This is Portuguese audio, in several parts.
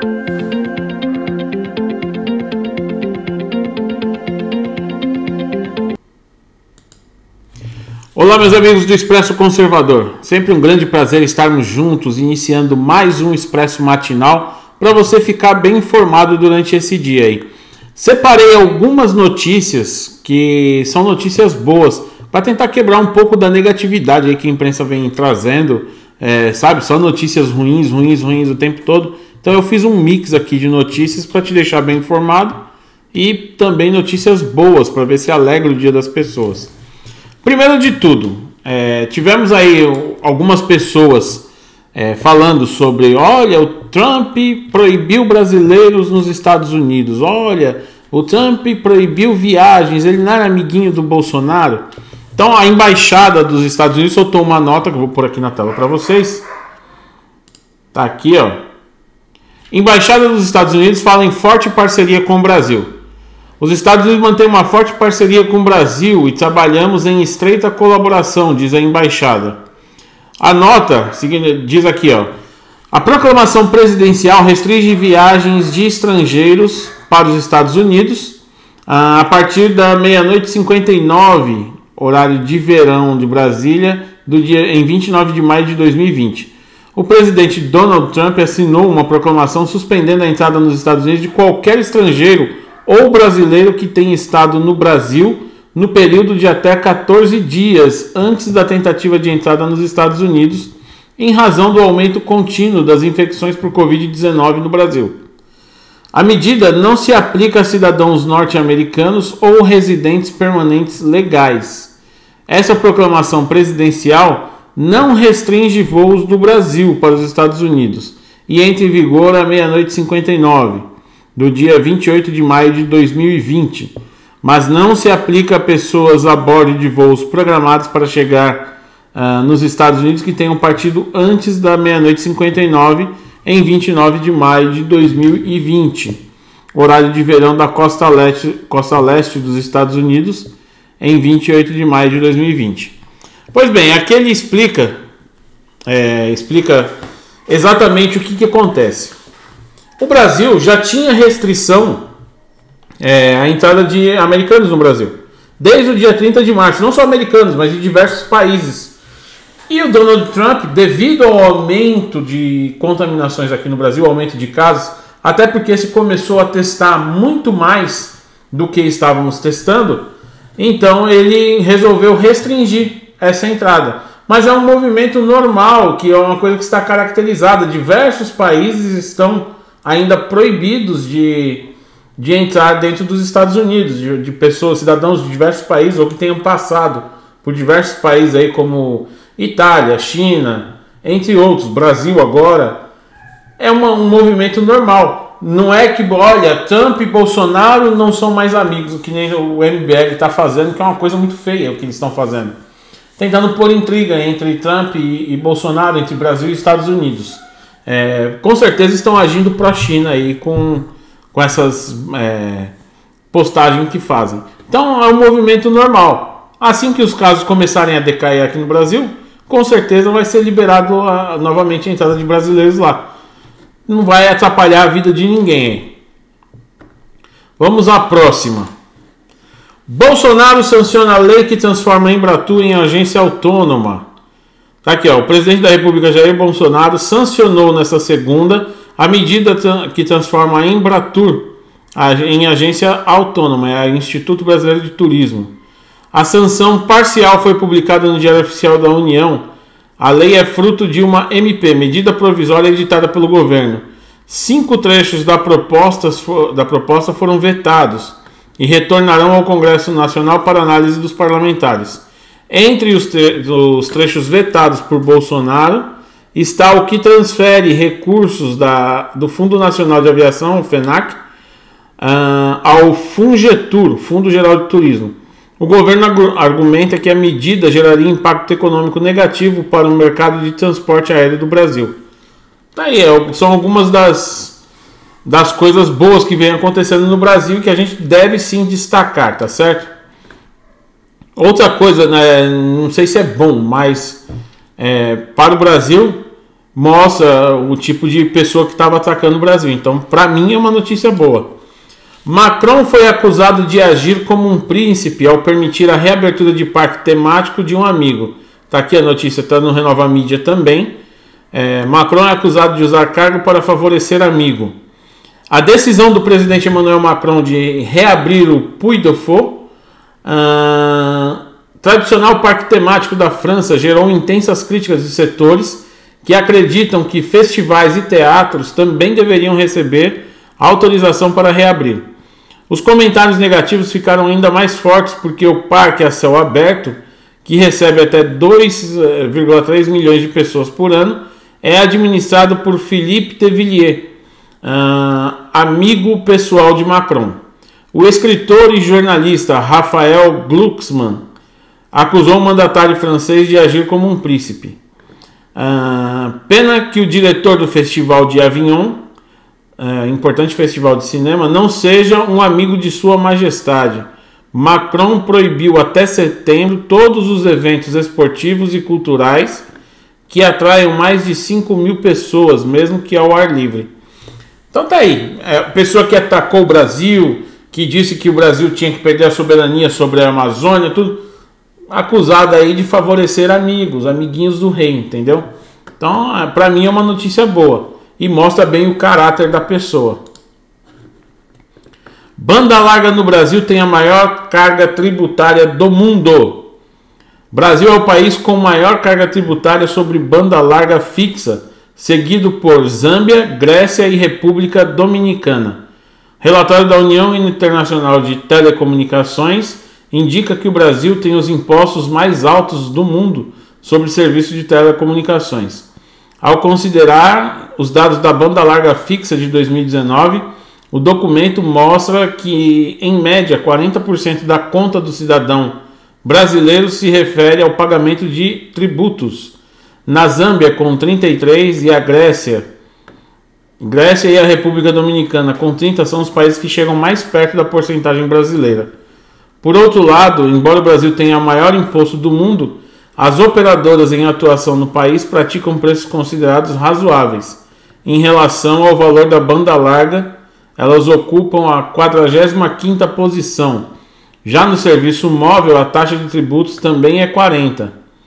Olá, meus amigos do Expresso Conservador. Sempre um grande prazer estarmos juntos, iniciando mais um Expresso Matinal para você ficar bem informado durante esse dia aí. Separei algumas notícias que são notícias boas para tentar quebrar um pouco da negatividade aí que a imprensa vem trazendo, sabe? Só notícias ruins o tempo todo. Então eu fiz um mix aqui de notícias para te deixar bem informado e também notícias boas para ver se alegra o dia das pessoas. Primeiro de tudo, tivemos aí algumas pessoas falando sobre, olha, o Trump proibiu brasileiros nos Estados Unidos, olha, o Trump proibiu viagens, ele não era amiguinho do Bolsonaro. Então a embaixada dos Estados Unidos soltou uma nota, que eu vou pôr aqui na tela para vocês. Tá aqui, ó. Embaixada dos Estados Unidos fala em forte parceria com o Brasil. Os Estados Unidos mantêm uma forte parceria com o Brasil e trabalhamos em estreita colaboração, diz a embaixada. A nota diz aqui, ó, a proclamação presidencial restringe viagens de estrangeiros para os Estados Unidos a partir da 00:59, horário de verão de Brasília, em 29 de maio de 2020. O presidente Donald Trump assinou uma proclamação suspendendo a entrada nos Estados Unidos de qualquer estrangeiro ou brasileiro que tenha estado no Brasil no período de até 14 dias antes da tentativa de entrada nos Estados Unidos, em razão do aumento contínuo das infecções por Covid-19 no Brasil. A medida não se aplica a cidadãos norte-americanos ou residentes permanentes legais. Essa proclamação presidencial não restringe voos do Brasil para os Estados Unidos e entra em vigor à 00:59. Do dia 28 de maio de 2020, mas não se aplica a pessoas a bordo de voos programados para chegar nos Estados Unidos que tenham partido antes da 00:59 em 29 de maio de 2020, horário de verão da costa leste dos Estados Unidos, em 28 de maio de 2020. Pois bem, aqui ele explica exatamente o que acontece. O Brasil já tinha restrição à entrada de americanos no Brasil, desde o dia 30 de março, não só americanos, mas de diversos países. E o Donald Trump, devido ao aumento de contaminações aqui no Brasil, aumento de casos, até porque se começou a testar muito mais do que estávamos testando, então ele resolveu restringir essa entrada. Mas é um movimento normal, que é uma coisa que está caracterizada. Diversos países estão ainda proibidos de entrar dentro dos Estados Unidos, de pessoas, cidadãos de diversos países ou que tenham passado por diversos países aí como Itália, China, entre outros, Brasil agora. É um movimento normal. Não é que, olha, Trump e Bolsonaro não são mais amigos, o que nem o MBL está fazendo, que é uma coisa muito feia o que eles estão fazendo. Tentando pôr intriga entre Trump e Bolsonaro, entre Brasil e Estados Unidos. Com certeza estão agindo pró-China aí com essas postagens que fazem. Então é um movimento normal. Assim que os casos começarem a decair aqui no Brasil, com certeza vai ser liberado novamente a entrada de brasileiros lá. Não vai atrapalhar a vida de ninguém. Vamos à próxima. Bolsonaro sanciona a lei que transforma a Embratur em agência autônoma. Tá aqui, ó, o presidente da República, Jair Bolsonaro, sancionou nesta segunda a medida que transforma a Embratur em agência autônoma, é o Instituto Brasileiro de Turismo. A sanção parcial foi publicada no Diário Oficial da União. A lei é fruto de uma MP, medida provisória editada pelo governo. 5 trechos da proposta foram vetados e retornarão ao Congresso Nacional para análise dos parlamentares. Entre os trechos vetados por Bolsonaro está o que transfere recursos do Fundo Nacional de Aviação, o FNAC, ao Fungetur, Fundo Geral de Turismo. O governo argumenta que a medida geraria impacto econômico negativo para o mercado de transporte aéreo do Brasil. Daí são algumas das coisas boas que vem acontecendo no Brasil que a gente deve sim destacar, tá certo? Outra coisa, né, não sei se é bom, mas para o Brasil mostra o tipo de pessoa que estava atacando o Brasil. Então, para mim, é uma notícia boa. Macron foi acusado de agir como um príncipe ao permitir a reabertura de parque temático de um amigo. Está aqui a notícia, está no Renova Mídia também. Macron é acusado de usar cargo para favorecer amigo. A decisão do presidente Emmanuel Macron de reabrir o Puy du Fou, tradicional parque temático da França, gerou intensas críticas de setores que acreditam que festivais e teatros também deveriam receber autorização para reabrir. Os comentários negativos ficaram ainda mais fortes porque o parque a céu aberto, que recebe até 2,3 milhões de pessoas por ano, é administrado por Philippe de Villiers, amigo pessoal de Macron. O escritor e jornalista Raphael Glucksmann acusou o mandatário francês de agir como um príncipe. Pena que o diretor do Festival de Avignon, importante festival de cinema, não seja um amigo de Sua Majestade. Macron proibiu até setembro todos os eventos esportivos e culturais que atraiam mais de 5 mil pessoas, mesmo que ao ar livre. Então tá aí, a pessoa que atacou o Brasil, que disse que o Brasil tinha que perder a soberania sobre a Amazônia, tudo acusada aí de favorecer amigos, amiguinhos do rei, entendeu? Então, para mim é uma notícia boa e mostra bem o caráter da pessoa. Banda larga no Brasil tem a maior carga tributária do mundo. Brasil é o país com maior carga tributária sobre banda larga fixa, seguido por Zâmbia, Grécia e República Dominicana. Relatório da União Internacional de Telecomunicações indica que o Brasil tem os impostos mais altos do mundo sobre serviços de telecomunicações. Ao considerar os dados da banda larga fixa de 2019, o documento mostra que, em média, 40% da conta do cidadão brasileiro se refere ao pagamento de tributos. Na Zâmbia, com 33%, e a Grécia e a República Dominicana, com 30%, são os países que chegam mais perto da porcentagem brasileira. Por outro lado, embora o Brasil tenha o maior imposto do mundo, as operadoras em atuação no país praticam preços considerados razoáveis. Em relação ao valor da banda larga, elas ocupam a 45ª posição. Já no serviço móvel, a taxa de tributos também é 40%.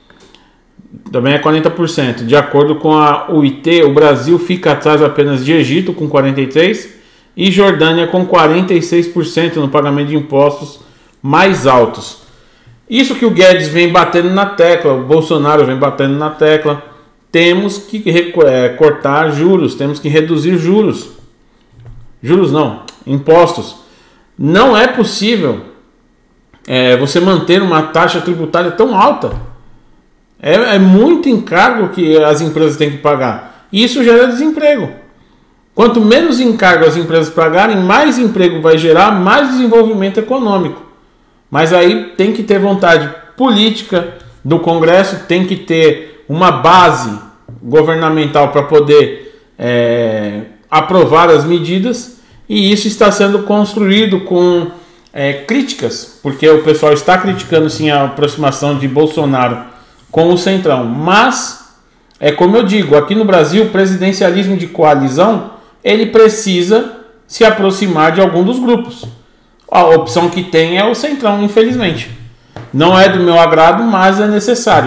De acordo com a UIT, o Brasil fica atrás apenas de Egito, com 43%, e Jordânia, com 46% no pagamento de impostos mais altos. Isso que o Guedes vem batendo na tecla, o Bolsonaro vem batendo na tecla. Temos que cortar juros, temos que reduzir juros. Juros não, impostos. Não é possível você manter uma taxa tributária tão alta. É muito encargo que as empresas têm que pagar. E isso gera desemprego. Quanto menos encargo as empresas pagarem, mais emprego vai gerar, mais desenvolvimento econômico. Mas aí tem que ter vontade política do Congresso, tem que ter uma base governamental para poder aprovar as medidas. E isso está sendo construído com críticas, porque o pessoal está criticando sim a aproximação de Bolsonaro com o Centrão. Mas, como eu digo, aqui no Brasil, o presidencialismo de coalizão, ele precisa se aproximar de algum dos grupos. A opção que tem é o Centrão, infelizmente. Não é do meu agrado, mas é necessário.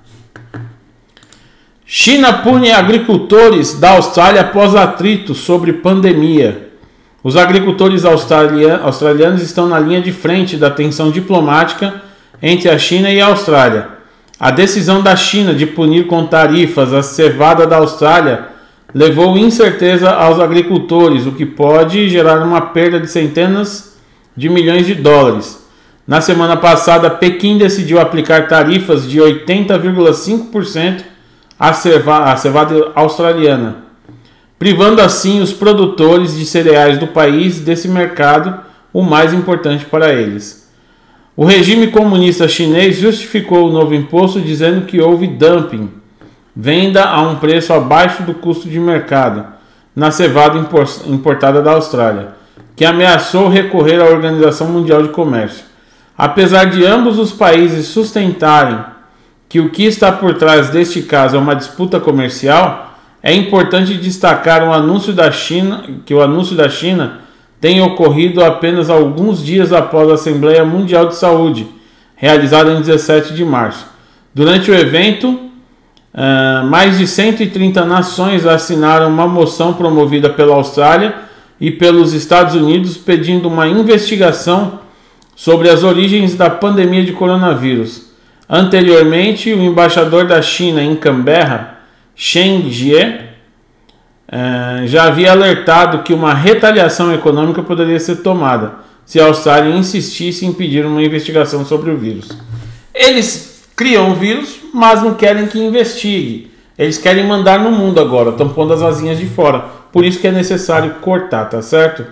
China pune agricultores da Austrália após atrito sobre pandemia. Os agricultores australianos estão na linha de frente da tensão diplomática entre a China e a Austrália. A decisão da China de punir com tarifas a cevada da Austrália levou incerteza aos agricultores, o que pode gerar uma perda de centenas de milhões de dólares. Na semana passada, Pequim decidiu aplicar tarifas de 80,5% à cevada australiana, privando assim os produtores de cereais do país desse mercado, o mais importante para eles. O regime comunista chinês justificou o novo imposto dizendo que houve dumping, venda a um preço abaixo do custo de mercado, na cevada importada da Austrália, que ameaçou recorrer à Organização Mundial de Comércio. Apesar de ambos os países sustentarem que o que está por trás deste caso é uma disputa comercial, É importante destacar que o anúncio da China tem ocorrido apenas alguns dias após a Assembleia Mundial de Saúde, realizada em 17 de março. Durante o evento, mais de 130 nações assinaram uma moção promovida pela Austrália e pelos Estados Unidos pedindo uma investigação sobre as origens da pandemia de coronavírus. Anteriormente, o embaixador da China em Canberra, Chen Jie, já havia alertado que uma retaliação econômica poderia ser tomada se a Austrália insistisse em pedir uma investigação sobre o vírus. Eles criam o vírus, mas não querem que investigue. Eles querem mandar no mundo agora, estão pondo as asinhas de fora. Por isso que é necessário cortar, tá certo?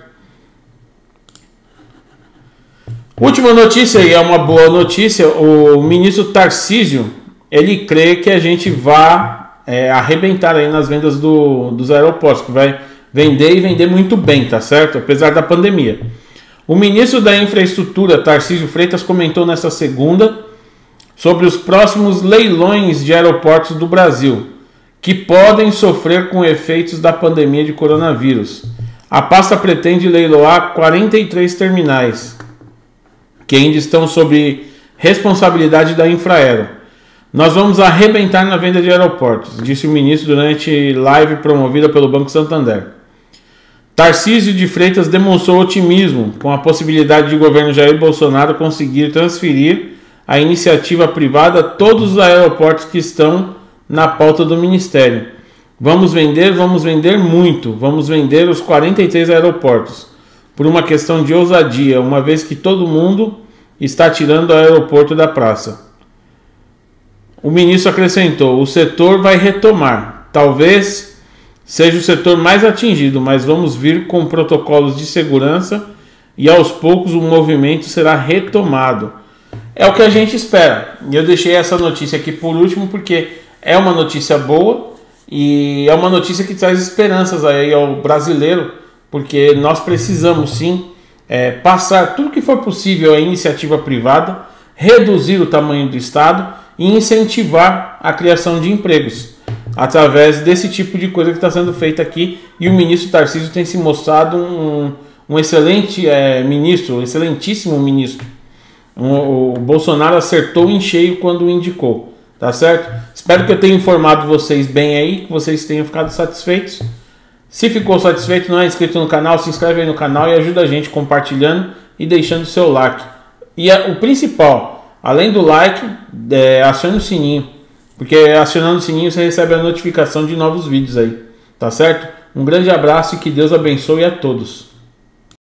Última notícia, e é uma boa notícia, o ministro Tarcísio, ele crê que a gente vai arrebentar aí nas vendas dos aeroportos, que vai vender e vender muito bem, tá certo? Apesar da pandemia. O ministro da Infraestrutura, Tarcísio Freitas, comentou nesta segunda sobre os próximos leilões de aeroportos do Brasil, que podem sofrer com efeitos da pandemia de coronavírus. A pasta pretende leiloar 43 terminais, que ainda estão sob responsabilidade da Infraero. Nós vamos arrebentar na venda de aeroportos, disse o ministro durante live promovida pelo Banco Santander. Tarcísio de Freitas demonstrou otimismo com a possibilidade de o governo Jair Bolsonaro conseguir transferir a iniciativa privada a todos os aeroportos que estão na pauta do Ministério. Vamos vender muito, vamos vender os 43 aeroportos, por uma questão de ousadia, uma vez que todo mundo está tirando o aeroporto da praça. O ministro acrescentou: o setor vai retomar, talvez seja o setor mais atingido, mas vamos vir com protocolos de segurança e aos poucos o movimento será retomado. É o que a gente espera. E eu deixei essa notícia aqui por último porque é uma notícia boa e é uma notícia que traz esperanças aí ao brasileiro, porque nós precisamos sim passar tudo que for possível à iniciativa privada, reduzir o tamanho do Estado e incentivar a criação de empregos através desse tipo de coisa que está sendo feita aqui. E o ministro Tarcísio tem se mostrado um excelente ministro, um excelentíssimo ministro. O Bolsonaro acertou em cheio quando o indicou, tá certo? Espero que eu tenha informado vocês bem aí, que vocês tenham ficado satisfeitos. Se ficou satisfeito, não é inscrito no canal, se inscreve aí no canal e ajuda a gente compartilhando e deixando o seu like. E o principal, além do like, acione o sininho, porque acionando o sininho você recebe a notificação de novos vídeos aí, tá certo? Um grande abraço e que Deus abençoe a todos.